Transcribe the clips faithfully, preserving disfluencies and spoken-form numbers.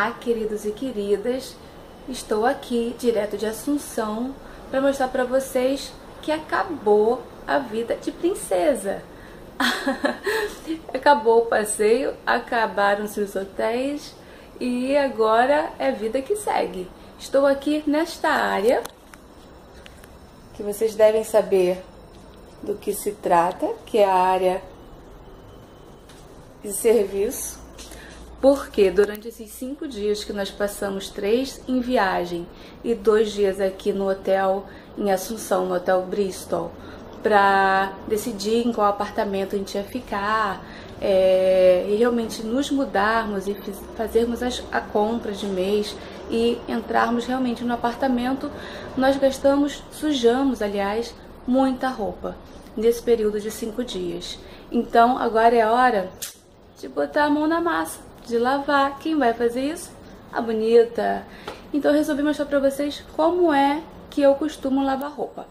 Olá, queridos e queridas, estou aqui direto de Assunção para mostrar para vocês que acabou a vida de princesa. Acabou o passeio, acabaram-se os hotéis e agora é vida que segue. Estou aqui nesta área que vocês devem saber do que se trata, que é a área de serviço. Porque durante esses cinco dias que nós passamos, três em viagem e dois dias aqui no hotel em Assunção, no Hotel Bristol, para decidir em qual apartamento a gente ia ficar é, e realmente nos mudarmos e fazermos as, a compra de mês e entrarmos realmente no apartamento, nós gastamos, sujamos, aliás, muita roupa nesse período de cinco dias. Então agora é hora de botar a mão na massa, de lavar. Quem vai fazer isso? A bonita. Então eu resolvi mostrar pra vocês como é que eu costumo lavar roupa.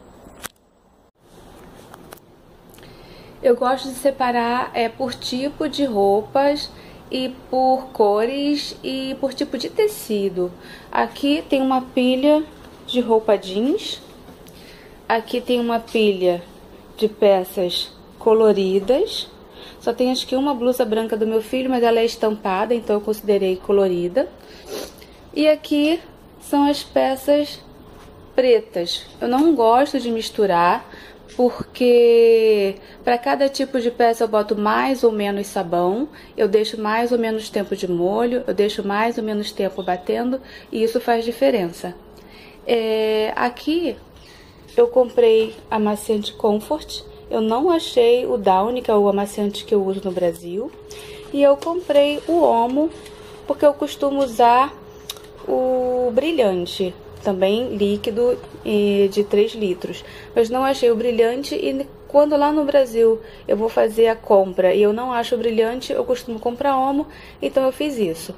Eu gosto de separar é, por tipo de roupas e por cores e por tipo de tecido. Aqui tem uma pilha de roupa jeans. Aqui tem uma pilha de peças coloridas. Só tem acho que uma blusa branca do meu filho, mas ela é estampada, então eu considerei colorida. E aqui são as peças pretas. Eu não gosto de misturar, porque para cada tipo de peça eu boto mais ou menos sabão, eu deixo mais ou menos tempo de molho, eu deixo mais ou menos tempo batendo, e isso faz diferença. É, aqui eu comprei amaciante Comfort. Eu não achei o Downy, que é o amaciante que eu uso no Brasil. E eu comprei o Omo, porque eu costumo usar o brilhante, também líquido, de três litros. Mas não achei o brilhante e quando lá no Brasil eu vou fazer a compra e eu não acho o brilhante, eu costumo comprar Omo, então eu fiz isso.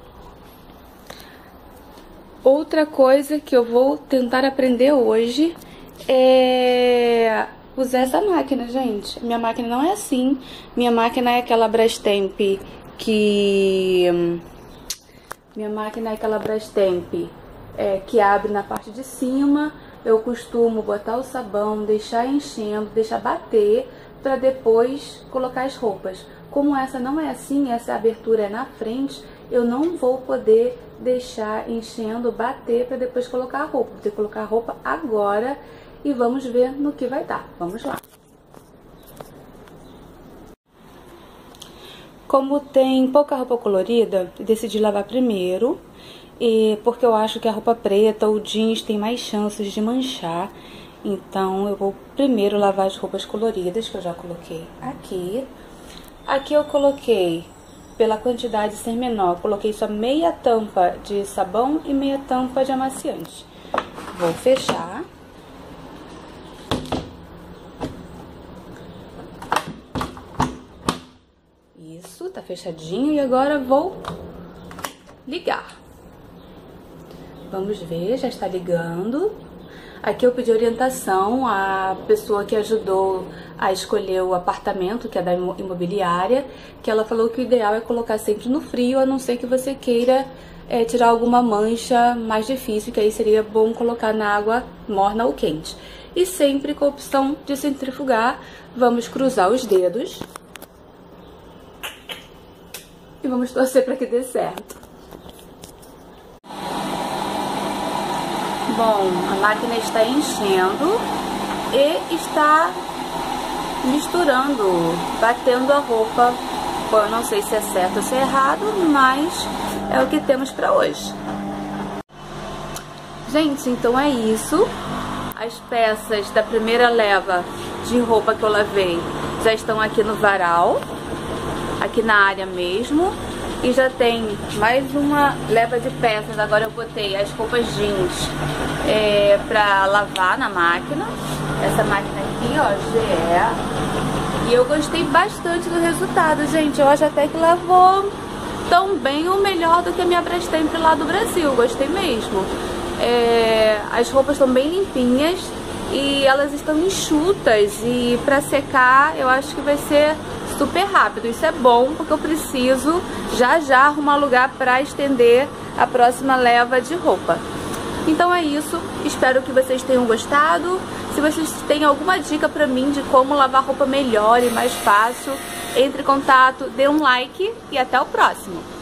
Outra coisa que eu vou tentar aprender hoje é usar essa máquina, gente. Minha máquina não é assim. Minha máquina é aquela Brastemp que... Minha máquina é aquela Brastemp é, que abre na parte de cima. Eu costumo botar o sabão, deixar enchendo, deixar bater, para depois colocar as roupas. Como essa não é assim, essa abertura é na frente, eu não vou poder deixar enchendo, bater, para depois colocar a roupa. Vou ter que colocar a roupa agora. E vamos ver no que vai dar. Vamos lá. Como tem pouca roupa colorida, decidi lavar primeiro, e porque eu acho que a roupa preta ou jeans tem mais chances de manchar. Então eu vou primeiro lavar as roupas coloridas, que eu já coloquei aqui. Aqui eu coloquei, pela quantidade ser menor, coloquei só meia tampa de sabão e meia tampa de amaciante. Vou fechar. Isso, tá fechadinho e agora vou ligar. Vamos ver, já está ligando. Aqui eu pedi orientação à pessoa que ajudou a escolher o apartamento, que é da imobiliária, que ela falou que o ideal é colocar sempre no frio, a não ser que você queira é, tirar alguma mancha mais difícil, que aí seria bom colocar na água morna ou quente. E sempre com a opção de centrifugar. Vamos cruzar os dedos e vamos torcer para que dê certo. Bom, a máquina está enchendo e está misturando, batendo a roupa. Bom, eu não sei se é certo ou se é errado, mas é o que temos para hoje. Gente, então é isso. As peças da primeira leva de roupa que eu lavei já estão aqui no varal, aqui na área mesmo, e já tem mais uma leva de peças. Agora eu botei as roupas jeans é, pra lavar na máquina, essa máquina aqui, ó, G E, e eu gostei bastante do resultado, gente. Eu acho até que lavou tão bem ou melhor do que a minha Brastemp lá do Brasil, gostei mesmo. É, as roupas estão bem limpinhas e elas estão enxutas, e pra secar eu acho que vai ser super rápido. Isso é bom porque eu preciso já já arrumar lugar pra estender a próxima leva de roupa. Então é isso, espero que vocês tenham gostado. Se vocês têm alguma dica pra mim de como lavar roupa melhor e mais fácil, entre em contato, dê um like e até o próximo.